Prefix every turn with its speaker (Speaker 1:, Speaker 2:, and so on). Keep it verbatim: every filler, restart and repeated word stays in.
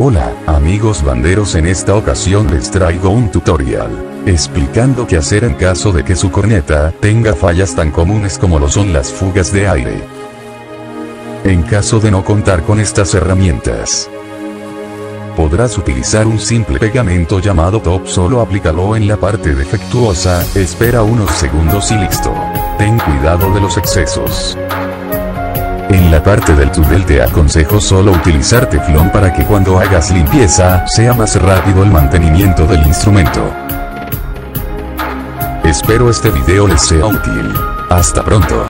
Speaker 1: Hola, amigos banderos, en esta ocasión les traigo un tutorial explicando qué hacer en caso de que su corneta tenga fallas tan comunes como lo son las fugas de aire. En caso de no contar con estas herramientas, podrás utilizar un simple pegamento llamado top, solo aplícalo en la parte defectuosa, espera unos segundos y listo. Ten cuidado de los excesos. En la parte del túnel te aconsejo solo utilizar teflón para que cuando hagas limpieza, sea más rápido el mantenimiento del instrumento. Espero este video les sea útil. Hasta pronto.